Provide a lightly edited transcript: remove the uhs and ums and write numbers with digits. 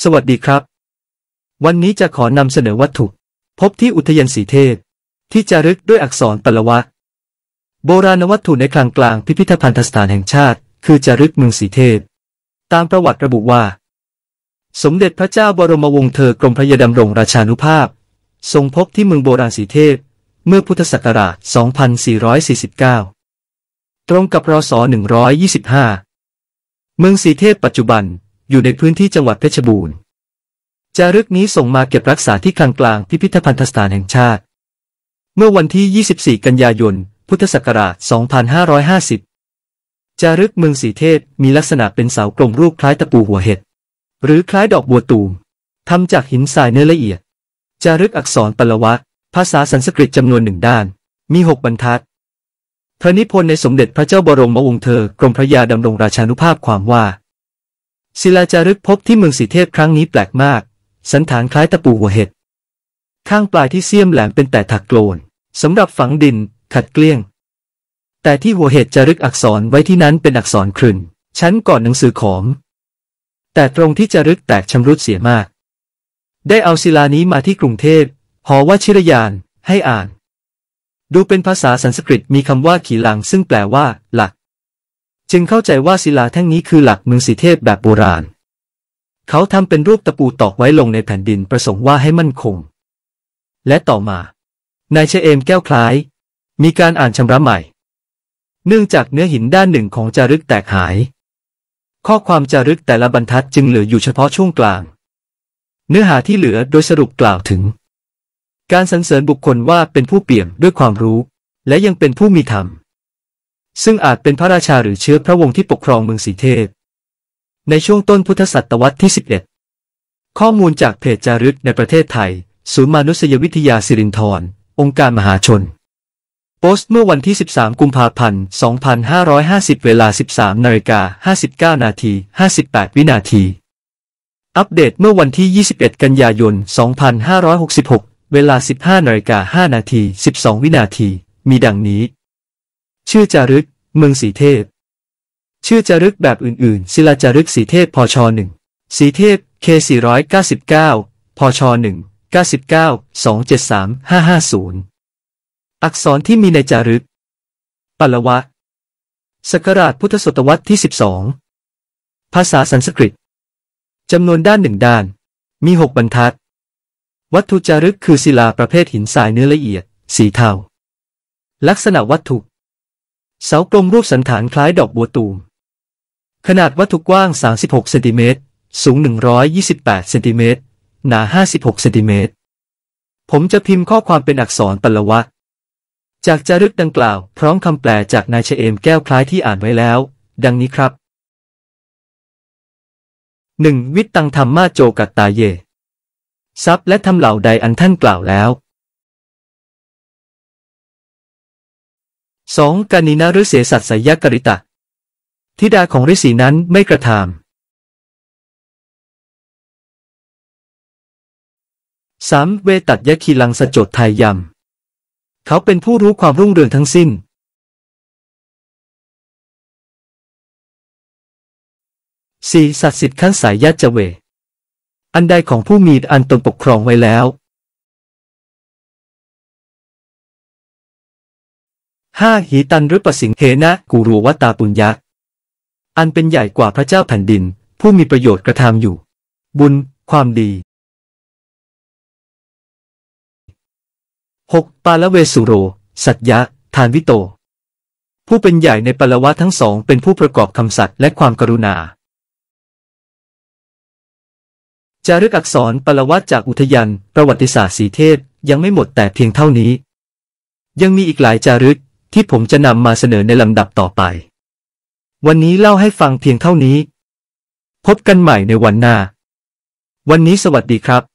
สวัสดีครับวันนี้จะขอนำเสนอวัตถุพบที่อุทยานสีเทพที่จารึกด้วยอักษรปลวะโบราณวัตถุในคลังกลางพิพิธภัณฑสถานแห่งชาติคือจารึกเมืองสีเทพตามประวัติระบุว่าสมเด็จพระเจ้าบรมวงศ์เธอกรมพระยาดำรงราชานุภาพทรงพบที่เมืองโบราณสีเทพเมื่อพุทธศักราช 2449 ตรงกับรศ 125 เมืองสีเทพปัจจุบันอยู่ในพื้นที่จังหวัดเพชรบูรณ์จารึกนี้ส่งมาเก็บรักษาที่คลังกลางพิพิธภัณฑสถานแห่งชาติเมื่อวันที่ 24 กันยายน พุทธศักราช 2550 จารึกเมืองสีเทพมีลักษณะเป็นเสากลมรูปคล้ายตะปูหัวเห็ดหรือคล้ายดอกบัวตูมทำจากหินทรายเนื้อละเอียดจารึกอักษรปลวะภาษาสันสกฤตจำนวนหนึ่งด้านมี6บรรทัดพระนิพนธ์ในสมเด็จพระเจ้าบรมวงศ์เธอกรมพระยาดำรงราชานุภาพความว่าศิลาจารึกพบที่เมืองสีเทพครั้งนี้แปลกมากสันฐานคล้ายตะปูหัวเห็ดข้างปลายที่เสี้ยมแหลมเป็นแต่ถักโกลนสำหรับฝังดินขัดเกลี้ยงแต่ที่หัวเห็ดจารึกอักษรไว้ที่นั้นเป็นอักษรครึนชั้นก่อนหนังสือขอมแต่ตรงที่จารึกแตกชำรุดเสียมากได้เอาศิลานี้มาที่กรุงเทพหอวชิรยานให้อ่านดูเป็นภาษาสันสกฤตมีคำว่าขีหลังซึ่งแปลว่าหลักจึงเข้าใจว่าศิลาแท่งนี้คือหลักเมืองสีเทพแบบโบราณเขาทำเป็นรูปตะปูตอกไว้ลงในแผ่นดินประสงค์ว่าให้มั่นคงและต่อมานายเชเอมแก้วคล้ายมีการอ่านชำระใหม่เนื่องจากเนื้อหินด้านหนึ่งของจารึกแตกหายข้อความจารึกแต่ละบรรทัดจึงเหลืออยู่เฉพาะช่วงกลางเนื้อหาที่เหลือโดยสรุปกล่าวถึงการสรรเสริญบุคคลว่าเป็นผู้เปี่ยมด้วยความรู้และยังเป็นผู้มีธรรมซึ่งอาจเป็นพระราชาหรือเชื้อพระวงศ์ที่ปกครองเมืองสีเทพในช่วงต้นพุทธศตวรรษที่ 11 ข้อมูลจากเพจจารึกในประเทศไทยศูนย์มนุษยวิทยาสิรินธรองค์การมหาชนโพสต์เมื่อวันที่ 13 กุมภาพันธ์ 2550 เวลา 13:59 นาที 58 วินาทีอัปเดตเมื่อวันที่ 21 กันยายน 2566 เวลา 15:05 นาที 12 วินาทีมีดังนี้ชื่อจารึกเมืองสีเทพชื่อจารึกแบบอื่นๆศิลาจารึกสีเทพพช1สีเทพ K499 พช1 99 273 550อักษรที่มีในจารึกปลวะศักราชพุทธศตวรรษที่ 12ภาษาสันสกฤตจำนวนด้าน1ด้านมี6บรรทัดวัตถุจารึกคือศิลาประเภทหินทรายเนื้อละเอียดสีเทาลักษณะวัตถุเสากลมรูปสันฐานคล้ายดอกบัวตูมขนาดวัตถุกว้าง36เซนติเมตรสูง128เซนติเมตรหนา56เซนติเมตรผมจะพิมพ์ข้อความเป็นอักษรปลวะจากจารึกดังกล่าวพร้อมคำแปลจากนายเชเอมแก้วคล้ายที่อ่านไว้แล้วดังนี้ครับ 1. วิตตังธรรมาโจกัตตาเยทรัพย์และธรรมเหล่าใดอันท่านกล่าวแล้ว 2. กานินาฤเสสัตสยกริตะธิดาของฤาษีนั้นไม่กระทำ 3. เวตัตยคีลังสโจทไทยยำเขาเป็นผู้รู้ความรุ่งเรืองทั้งสิ้น 4. สัตสิทธิ์ขั้นสายยัจเวอันใดของผู้มีอันตนปกครองไว้แล้ว 5. หีตันฤปสิงเหนะกูรูวตาปุญญะอันเป็นใหญ่กว่าพระเจ้าแผ่นดินผู้มีประโยชน์กระทำอยู่ บุญความดี 6. ปาละเวสุโรสัตยะทานวิโตผู้เป็นใหญ่ในปลวะทั้งสองเป็นผู้ประกอบคำสัตย์และความกรุณาจารึกอักษรปลวะจากอุทยานประวัติศาสตร์สีเทพยังไม่หมดแต่เพียงเท่านี้ยังมีอีกหลายจารึกที่ผมจะนำมาเสนอในลำดับต่อไปวันนี้เล่าให้ฟังเพียงเท่านี้พบกันใหม่ในวันหน้าวันนี้สวัสดีครับ